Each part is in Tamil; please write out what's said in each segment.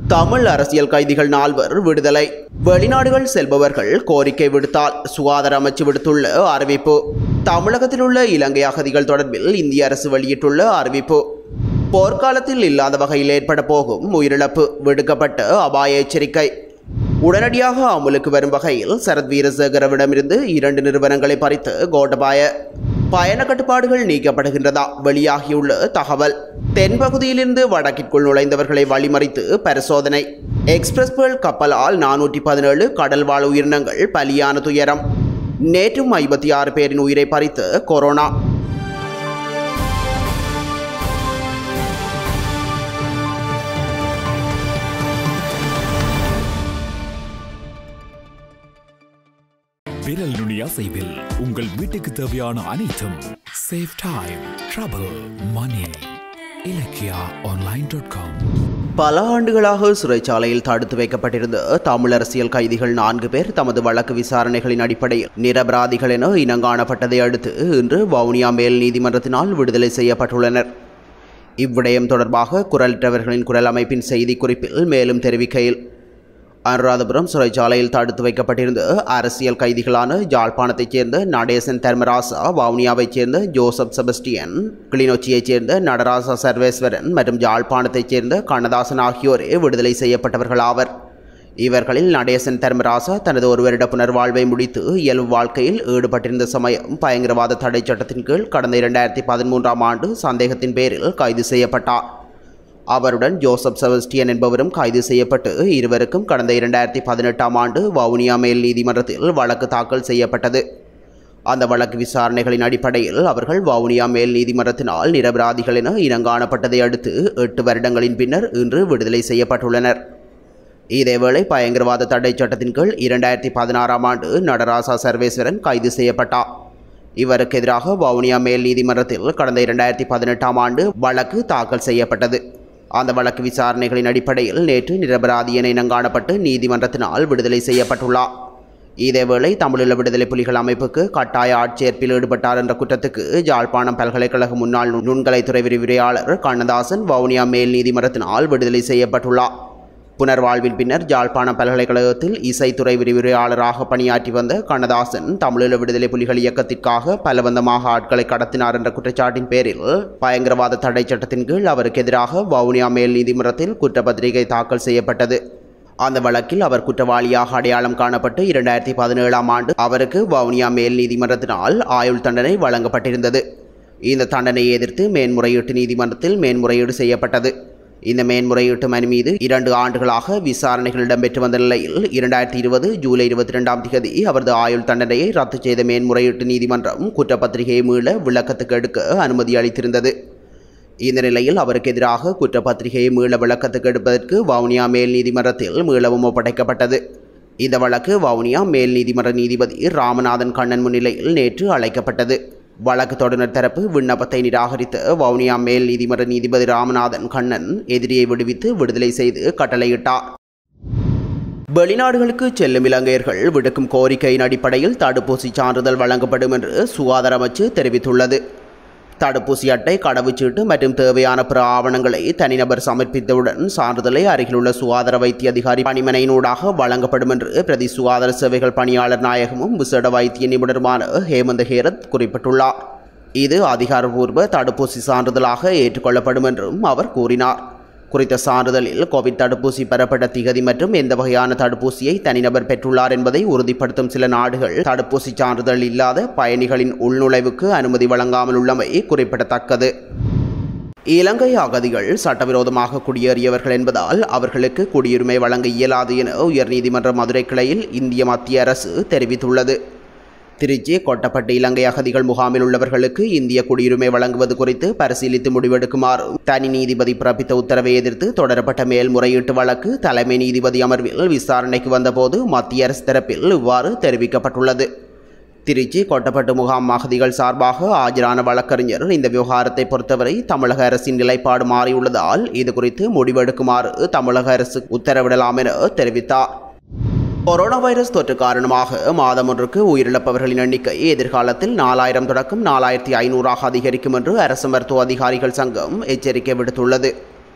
தமிழ் அரசியல் கைதிகள் 4 விடுதலை. வெளிநாடுகள் செல்பவர்கள் கோரிக்கை விடுத்தால் சுகாதார அமைச்சு விடுத்துள்ள அறிவிப்பு. தமிழகத்தில் உள்ள இலங்கை அகதிகள் தொடர்பில் இந்திய அரசு வெளியிட்டுள்ள அறிவிப்பு. போர்க்காலத்தில் இல்லாத வகையில் ஏற்பட போகும் உயிரிழப்பு விடுக்கப்பட்ட அபாய எச்சரிக்கை. உடனடியாக அமுலுக்கு வரும் வகையில் சரத் வீரசேகரவிடமிருந்து 2 நிறுவனங்களை பறித்து கோட்டபாய. பயண கட்டுப்பாடுகள் நீக்கப்படுகின்றதா வெளியாகியுள்ள தகவல். தென்பகுதியிலிருந்து வடக்கிற்குள் நுழைந்தவர்களை வழிமறித்து பரிசோதனை. எக்ஸ்பிரஸ் பேர்ல் கப்பலால் 417 கடல்வாழ் உயிரினங்கள் பலியான துயரம். நேற்றும் 56 பேரின் உயிரை பறித்து கொரோனா. விரல் நுனி அசைவில் உங்கள் வீட்டுக்கு தேவையான அனைத்தும். Save time, trouble, money. ilakiyaonline.com. பல ஆண்டுகளாக சிறைச்சாலையில் தடுத்து வைக்கப்பட்டிருந்த தமிழ் அரசியல் கைதிகள் 4 பேர் தமது வழக்கு விசாரணைகளின் அடிப்படையில் நிரபராதிகள் என இனங்காணப்பட்டதை அடுத்து இன்று வவுனியா மேல் நீதிமன்றத்தினால் விடுதலை செய்யப்பட்டுள்ளனர். இவ்விடயம் தொடர்பாக குரலற்றவர்களின் குரல் அமைப்பின் செய்திக்குறிப்பில் மேலும் தெரிவிக்கையில், அனுராதபுரம் சிறைச்சாலையில் தடுத்து வைக்கப்பட்டிருந்த அரசியல் கைதிகளான யாழ்ப்பாணத்தைச் சேர்ந்த நடேசன் தர்மராசா, வவுனியாவைச் சேர்ந்த ஜோசப் செபஸ்டியன், கிளிநொச்சியைச் சேர்ந்த நடராசா சர்வேஸ்வரன் மற்றும் யாழ்ப்பாணத்தைச் சேர்ந்த கண்ணதாசன் ஆகியோரே விடுதலை செய்யப்பட்டவர்கள் ஆவர். இவர்களில் நடேசன் தர்மராசா தனது 1 வருட புனர்வாழ்வை முடித்து இயல்பு வாழ்க்கையில் ஈடுபட்டிருந்த சமயம் பயங்கரவாத தடை சட்டத்தின் கீழ் கடந்த 2013ஆம் ஆண்டு சந்தேகத்தின் பேரில் கைது செய்யப்பட்டார். அவருடன் ஜோசப் செபஸ்டியன் என்பவரும் கைது செய்யப்பட்டு இருவருக்கும் கடந்த 2018ஆம் ஆண்டு வவுனியா மேல் நீதிமன்றத்தில் வழக்கு தாக்கல் செய்யப்பட்டது. அந்த வழக்கு விசாரணைகளின் அடிப்படையில் அவர்கள் வவுனியா மேல் நீதிமன்றத்தினால் நிரபராதிகள் என இனங்காணப்பட்டதை அடுத்து 8 வருடங்களின் பின்னர் இன்று விடுதலை செய்யப்பட்டுள்ளனர். இதேவேளை பயங்கரவாத தடை சட்டத்தின் கீழ் 2016ஆம் ஆண்டு நடராசா சர்வேஸ்வரன் கைது செய்யப்பட்டார். இவருக்கு எதிராக வவுனியா மேல் நீதிமன்றத்தில் கடந்த 2018ஆம் ஆண்டு வழக்கு தாக்கல் செய்யப்பட்டது. அந்த வழக்கு விசாரணைகளின் அடிப்படையில் நேற்று நிரபராதி என இனங்காணப்பட்டு நீதிமன்றத்தினால் விடுதலை செய்யப்பட்டுள்ளார். இதேவேளை தமிழீழ விடுதலை புலிகள் அமைப்புக்கு கட்டாய ஆட்சேர்ப்பில் ஈடுபட்டார் என்ற குற்றத்துக்கு யாழ்ப்பாணம் பல்கலைக்கழக முன்னாள் நுண்கலைத்துறை விரிவுரையாளர் கண்ணதாசன் வவுனியா மேல் நீதிமன்றத்தினால் விடுதலை செய்யப்பட்டுள்ளார். புனர்வாழ்வின் பின்னர் யாழ்ப்பாணம் பல்கலைக்கழகத்தில் இசைத்துறை விரிவுரையாளராக பணியாற்றி வந்த கண்ணதாசன் தமிழீழ விடுதலை புலிகள் இயக்கத்திற்காக பலவந்தமாக ஆட்களை கடத்தினார் என்ற குற்றச்சாட்டின் பேரில் பயங்கரவாத தடை சட்டத்தின் கீழ் அவருக்கு எதிராக வவுனியா மேல் நீதிமன்றத்தில் குற்றப்பத்திரிகை தாக்கல் செய்யப்பட்டது. அந்த வழக்கில் அவர் குற்றவாளியாக அடையாளம் காணப்பட்டு 2017ஆம் ஆண்டு அவருக்கு வவுனியா மேல் நீதிமன்றத்தினால் ஆயுள் தண்டனை வழங்கப்பட்டிருந்தது. இந்த தண்டனையை எதிர்த்து மேன்முறையீட்டு நீதிமன்றத்தில் மேன்முறையீடு செய்யப்பட்டது. இந்த மேன்முறையீட்டு மனு மீது 2 ஆண்டுகளாக விசாரணைகள் இடம்பெற்று வந்த நிலையில் 2020 ஜூலை 22ஆம் தேதி அவரது ஆயுள் தண்டனையை ரத்து செய்த மேன்முறையீட்டு நீதிமன்றம் குற்றப்பத்திரிகையை மீள விளக்கத்துக்கு எடுக்க அனுமதி அளித்திருந்தது. இந்த நிலையில் அவருக்கு எதிராக குற்றப்பத்திரிகையை மீள விளக்கத்துக்கு எடுப்பதற்கு வவுனியா மேல் நீதிமன்றத்தில் மீளவும் ஒப்படைக்கப்பட்டது. இந்த வழக்கு வவுனியா மேல் நீதிமன்ற நீதிபதி ராமநாதன் கண்ணன் முன்னிலையில் நேற்று அழைக்கப்பட்டது. வழக்கு தொடர்னர் தரப்பு விண்ணப்பத்தை நிராகரித்த வவுனியா மேல் நீதிமன்ற நீதிபதி ராமநாதன் கண்ணன் எதிரியை விடுவித்து விடுதலை செய்து கட்டளையிட்டார். வெளிநாடுகளுக்கு செல்லும் இலங்கையர்கள் விடுக்கும் கோரிக்கையின் அடிப்படையில் தடுப்பூசி சான்றிதழ் வழங்கப்படும் என்று சுகாதார அமைச்சு தெரிவித்துள்ளது. தடுப்பூசி அட்டை, கடவுச்சீட்டு மற்றும் தேவையான பிற ஆவணங்களை தனிநபர் சமர்ப்பித்தவுடன் சான்றிதழை அருகிலுள்ள சுகாதார வைத்திய அதிகாரி பணிமனையினூடாக வழங்கப்படும் என்று பிரதி சுகாதார சேவைகள் பணியாளர் நாயகமும் விசேட வைத்திய நிபுணருமான ஹேமந்த ஹேரத் குறிப்பிட்டுள்ளார். இது அதிகாரப்பூர்வ தடுப்பூசி சான்றிதழாக ஏற்றுக்கொள்ளப்படும் என்றும் அவர் கூறினார். குறித்த சான்றிதழில் கோவிட் தடுப்பூசி பெறப்பட்ட திகதி மற்றும் எந்த வகையான தடுப்பூசியை தனிநபர் பெற்றுள்ளார் என்பதை உறுதிப்படுத்தும் சில நாடுகள் தடுப்பூசி சான்றிதழ் இல்லாத பயணிகளின் உள்நுழைவுக்கு அனுமதி வழங்காமல் உள்ளமை குறிப்பிடத்தக்கது. இலங்கை அகதிகள் சட்டவிரோதமாக குடியேறியவர்கள் என்பதால் அவர்களுக்கு குடியுரிமை வழங்க இயலாது என உயர்நீதிமன்ற மதுரை கிளையில் இந்திய மத்திய அரசு தெரிவித்துள்ளது. திருச்சி, கொட்டப்பட்டு இலங்கை அகதிகள் முகாமில் உள்ளவர்களுக்கு இந்திய குடியுரிமை வழங்குவது குறித்து பரிசீலித்து முடிவெடுக்குமாறு தனி நீதிபதி பிறப்பித்த உத்தரவை எதிர்த்து தொடரப்பட்ட மேல்முறையீட்டு வழக்கு தலைமை நீதிபதி அமர்வில் விசாரணைக்கு வந்தபோது மத்திய அரசு தரப்பில் இவ்வாறு தெரிவிக்கப்பட்டுள்ளது. திருச்சி, கொட்டப்பட்டு முகாம் அகதிகள் சார்பாக ஆஜரான வழக்கறிஞர் இந்த விவகாரத்தை பொறுத்தவரை தமிழக அரசின் நிலைப்பாடு மாறியுள்ளதால் இது குறித்து முடிவெடுக்குமாறு தமிழக அரசு உத்தரவிடலாம் என தெரிவித்தார். கொரோனா வைரஸ் தொற்று காரணமாக மாதம் ஒன்றுக்கு உயிரிழப்பவர்களின் எண்ணிக்கை எதிர்காலத்தில் 4000 தொடக்கம் 4500 அதிகரிக்கும் என்று அரசு மருத்துவ அதிகாரிகள் சங்கம் எச்சரிக்கை விடுத்துள்ளது.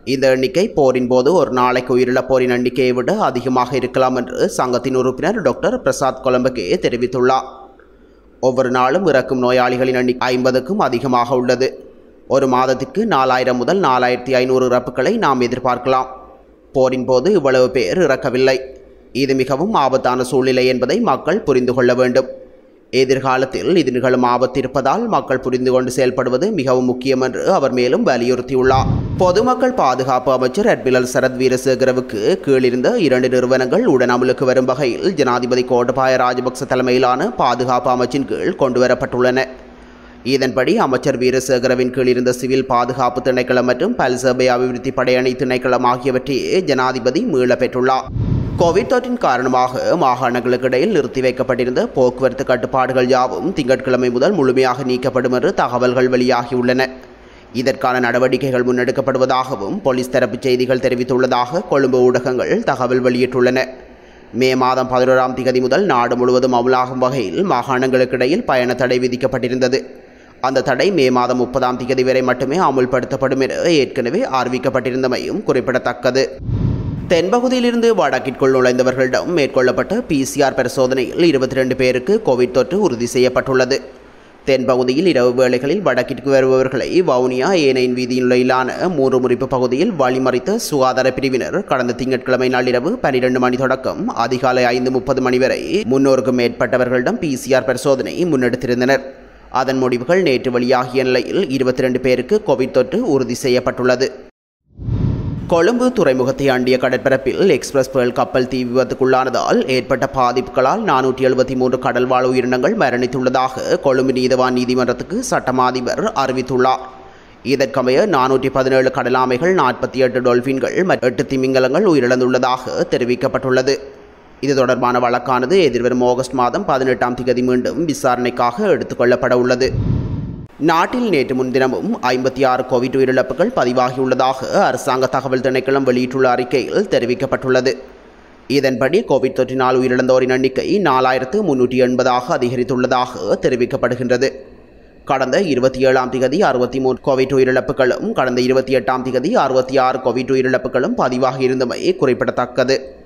இந்த எண்ணிக்கை போரின் போது ஒரு நாளைக்கு உயிரிழப்போரின் எண்ணிக்கையை விட அதிகமாக இருக்கலாம் என்று சங்கத்தின் உறுப்பினர் டாக்டர் பிரசாத் கொலம்பகே தெரிவித்துள்ளார். ஒவ்வொரு நாளும் இறக்கும் நோயாளிகளின் எண்ணிக்கை 50க்கும் அதிகமாக உள்ளது. ஒரு மாதத்திற்கு 4000 முதல் 4500 இறப்புகளை நாம் எதிர்பார்க்கலாம். போரின் போது இவ்வளவு பேர் இறக்கவில்லை. இது மிகவும் ஆபத்தான சூழ்நிலை என்பதை மக்கள் புரிந்து கொள்ள வேண்டும். எதிர்காலத்தில் இது நிகழும் ஆபத்து இருப்பதால் மக்கள் புரிந்து கொண்டு செயல்படுவது மிகவும் முக்கியம் என்று அவர் மேலும் வலியுறுத்தியுள்ளார். பொதுமக்கள் பாதுகாப்பு அமைச்சர் அட்மிரல் சரத் வீரசேகரவுக்கு கீழிருந்த 2 நிறுவனங்கள் உடன் அமலுக்கு வரும் வகையில் ஜனாதிபதி கோட்டபாய ராஜபக்ச தலைமையிலான பாதுகாப்பு அமைச்சின் கீழ் கொண்டுவரப்பட்டுள்ளன. இதன்படி அமைச்சர் வீரசேகரவின் கீழ் இருந்த சிவில் பாதுகாப்பு திணைக்களம் மற்றும் பல்சபை அபிவிருத்தி படையணி திணைக்களம் ஆகியவற்றையே ஜனாதிபதி மீள பெற்றுள்ளார். கோவிட் தொற்றின் காரணமாக மாகாணங்களுக்கு இடையில் நிறுத்தி வைக்கப்பட்டிருந்த போக்குவரத்து கட்டுப்பாடுகள் யாவும் திங்கட்கிழமை முதல் முழுமையாக நீக்கப்படும் என்று தகவல்கள் வெளியாகியுள்ளன. இதற்கான நடவடிக்கைகள் முன்னெடுக்கப்படுவதாகவும் போலீஸ் தரப்பு செய்திகள் தெரிவித்துள்ளதாக கொழும்பு ஊடகங்கள் தகவல் வெளியிட்டுள்ளன. மே மாதம் 11ஆம் திகதி முதல் நாடு முழுவதும் அமலாகும் வகையில் மாகாணங்களுக்கு இடையில் பயண தடை விதிக்கப்பட்டிருந்தது. அந்த தடை மே மாதம் 30ஆம் திகதி வரை மட்டுமே அமுல்படுத்தப்படும் என ஏற்கனவே அறிவிக்கப்பட்டிருந்தமையும் குறிப்பிடத்தக்கது. தென்பகுதியிலிருந்து வடக்கிற்குள் நுழைந்தவர்களிடம் மேற்கொள்ளப்பட்ட PCR பரிசோதனையில் 22 பேருக்கு கோவிட் தொற்று உறுதி செய்யப்பட்டுள்ளது. தென்பகுதியில் இரவு வேளைகளில் வடக்கிற்கு வருபவர்களை வவுனியா ஏனையின் வீதியிலான 3 முறிப்பு பகுதியில் வழிமறித்த சுகாதார பிரிவினர் கடந்த திங்கட்கிழமை நள்ளிரவு 12 மணி தொடக்கம் அதிகாலை 5:30 மணி வரை 300க்கும் மேற்பட்டவர்களிடம் PCR பரிசோதனை முன்னெடுத்திருந்தனர். அதன் முடிவுகள் நேற்று வெளியாகிய நிலையில் 22 பேருக்கு கோவிட் தொற்று உறுதி செய்யப்பட்டுள்ளது. கொழும்பு துறைமுகத்தை அண்டிய கடற்பரப்பில் எக்ஸ்பிரஸ் பேர்ல் கப்பல் தீ விபத்துக்குள்ளானதால் ஏற்பட்ட பாதிப்புகளால் 473 கடல்வாழ் உயிரினங்கள் மரணித்துள்ளதாக கொழும்பு நீதவான் நீதிமன்றத்துக்கு சட்டமா அதிபர் அறிவித்துள்ளார். இதற்கமைய 417 கடலாமைகள், 48 டொல்பின்கள் மற்றும் 8 திமிங்கலங்கள் உயிரிழந்துள்ளதாக தெரிவிக்கப்பட்டுள்ளது. இது தொடர்பான வழக்கானது எதிர்வரும் ஆகஸ்ட் மாதம் 18ஆம் திகதி மீண்டும் விசாரணைக்காக எடுத்துக்கொள்ளப்பட உள்ளது. நாட்டில் நேற்று முன்தினமும் 56 கோவிட் உயிரிழப்புகள் பதிவாகியுள்ளதாக அரசாங்க தகவல் திணைக்களம் வெளியிட்டுள்ள அறிக்கையில் தெரிவிக்கப்பட்டுள்ளது. இதன்படி கோவிட் தொற்றினால் உயிரிழந்தோரின் எண்ணிக்கை 4380ஆக அதிகரித்துள்ளதாக தெரிவிக்கப்படுகின்றது. கடந்த 27ஆம் திகதி 63 கோவிட் உயிரிழப்புகளும் கடந்த 28ஆம் திகதி 66 கோவிட் உயிரிழப்புகளும் பதிவாகியிருந்தமை குறிப்பிடத்தக்கது.